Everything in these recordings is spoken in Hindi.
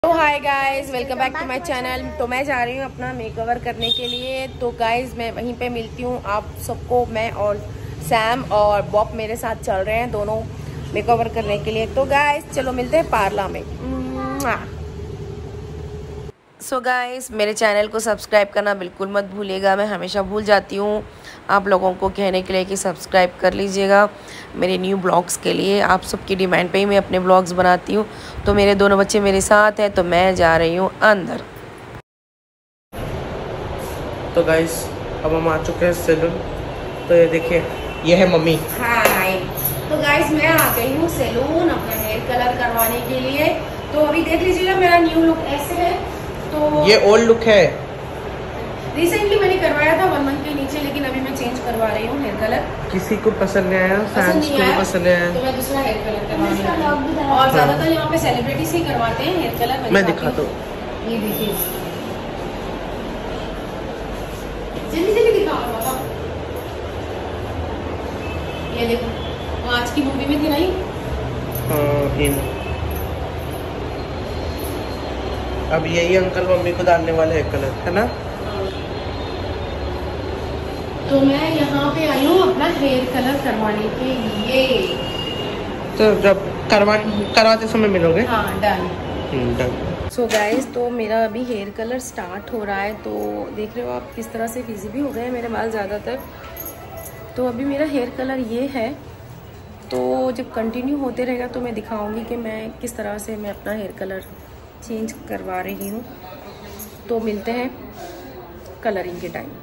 तो hi guys, welcome back to my channel. तो मैं जा रही हूँ अपना मेकओवर करने के लिए। तो गाइस मैं वहीं पे मिलती हूँ आप सबको। मैं और सैम और बॉब मेरे साथ चल रहे हैं दोनों मेकओवर करने के लिए। तो गाइस चलो मिलते हैं पार्लर में। सो गाइस मेरे चैनल को सब्सक्राइब करना बिल्कुल मत भूलिएगा। मैं हमेशा भूल जाती हूँ आप लोगों को कहने के लिए कि सब्सक्राइब कर लीजिएगा मेरे न्यू ब्लॉग्स के लिए। आप सबकी डिमांड पे ही मैं अपने ब्लॉग्स बनाती हूँ। तो मेरे दोनों बच्चे मेरे साथ हैं, तो मैं जा रही हूँ अंदर। तो गाइस अब हम आ चुके हैं सैलून। तो ये देखिए, ये है मम्मी। हाय। तो गाइस मैं आ गई हूँ सैलून अपना हेयर कलर करवाने के लिए। तो अभी देख लीजिएगा मेरा न्यू लुक ऐसे है। तो ये ओल्ड लुक है। रिसेंटली मैंने करवाया था 1 मंथ के नीचे, लेकिन अभी मैं चेंज करवा रही हूँ हेयर कलर। किसी को पसंद नहीं आया, फैंस को भी पसंद नहीं आया, तो मैं दूसरा हेयर कलर करवाऊंगी। और ज्यादातर यहाँ पे सेलिब्रिटीज ही करवाते हैं हेयर कलर। मैं दिखाता हूँ। ये देखिए, जल्दी जल्दी दिखाओ बाबा। ये देखो, आज की मूवी में थी नहीं। हाँ, अब यही अंकल मम्मी को डालने वाले हेयर कलर है ना। तो मैं यहाँ पे आई हूँ अपना हेयर कलर करवाने के लिए। तो जब करवाते समय मिलोगे। हाँ डन। डन। सो गाइज तो मेरा अभी हेयर कलर स्टार्ट हो रहा है। तो देख रहे हो आप किस तरह से फिजी भी हो गए हैं मेरे बाल ज़्यादातर। तो अभी मेरा हेयर कलर ये है। तो जब कंटिन्यू होते रहेगा तो मैं दिखाऊंगी कि मैं किस तरह से मैं अपना हेयर कलर चेंज करवा रही हूँ। तो मिलते हैं कलरिंग के टाइम।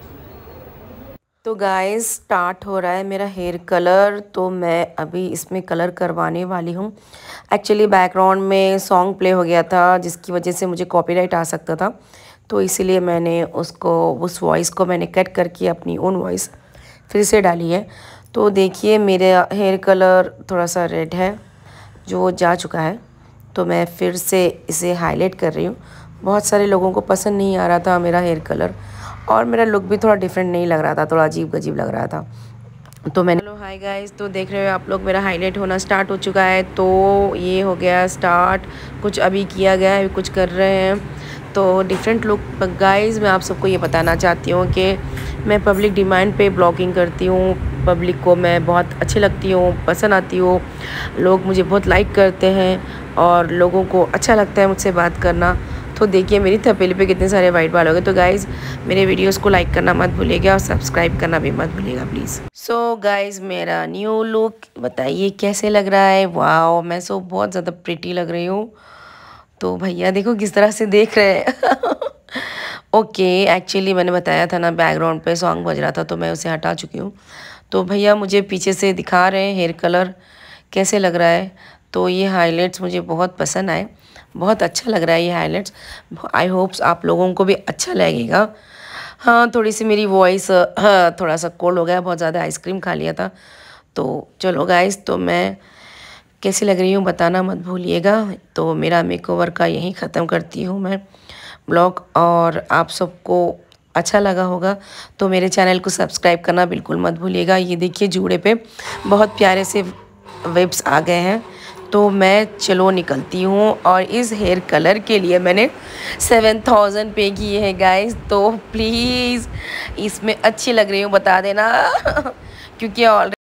तो गाइस स्टार्ट हो रहा है मेरा हेयर कलर। तो मैं अभी इसमें कलर करवाने वाली हूँ। एक्चुअली बैकग्राउंड में सॉन्ग प्ले हो गया था, जिसकी वजह से मुझे कॉपीराइट आ सकता था। तो इसीलिए मैंने उस वॉइस को मैंने कट करके अपनी ओन वॉइस फिर से डाली है। तो देखिए मेरा हेयर कलर थोड़ा सा रेड है जो जा चुका है। तो मैं फिर से इसे हाईलाइट कर रही हूँ। बहुत सारे लोगों को पसंद नहीं आ रहा था मेरा हेयर कलर, और मेरा लुक भी थोड़ा डिफरेंट नहीं लग रहा था, थोड़ा अजीब गजीब लग रहा था। तो मैंने हेलो हाय गाइस, तो देख रहे हो आप लोग मेरा हाईलाइट होना स्टार्ट हो चुका है। तो ये हो गया स्टार्ट, कुछ अभी किया गया है, कुछ कर रहे हैं। तो डिफरेंट लुक गाइस मैं आप सबको ये बताना चाहती हूँ कि मैं पब्लिक डिमांड पे ब्लॉगिंग करती हूँ। पब्लिक को मैं बहुत अच्छी लगती हूँ, पसंद आती हूँ। लोग मुझे बहुत लाइक करते हैं और लोगों को अच्छा लगता है मुझसे बात करना। तो देखिए मेरी थपेली पे कितने सारे वाइट बाल हो गए। तो गाइज़ मेरे वीडियोस को लाइक करना मत भूलिएगा और सब्सक्राइब करना भी मत भूलिएगा प्लीज़। सो गाइज़ मेरा न्यू लुक बताइए कैसे लग रहा है। वाओ, मैं बहुत ज़्यादा प्रिटी लग रही हूँ। तो भैया देखो किस तरह से देख रहे हैं। ओके, एक्चुअली मैंने बताया था ना बैकग्राउंड पे सॉन्ग बज रहा था, तो मैं उसे हटा चुकी हूँ। तो भैया मुझे पीछे से दिखा रहे हैं हेयर कलर कैसे लग रहा है। तो ये हाइलाइट्स मुझे बहुत पसंद आए, बहुत अच्छा लग रहा है ये हाइलाइट्स। आई होप्स आप लोगों को भी अच्छा लगेगा। हाँ, थोड़ी सी मेरी वॉइस थोड़ा सा कोल्ड हो गया, बहुत ज़्यादा आइसक्रीम खा लिया था। तो चलो गाइस, तो मैं कैसी लग रही हूँ बताना मत भूलिएगा। तो मेरा मेकओवर का यहीं ख़त्म करती हूँ मैं ब्लॉग, और आप सबको अच्छा लगा होगा तो मेरे चैनल को सब्सक्राइब करना बिल्कुल मत भूलिएगा। ये देखिए जूड़े पे बहुत प्यारे से वेब्स आ गए हैं। तो मैं चलो निकलती हूँ, और इस हेयर कलर के लिए मैंने 7000 पे किए हैं गाइस। तो प्लीज़ इसमें अच्छी लग रही हूँ बता देना। क्योंकि ऑलरेडी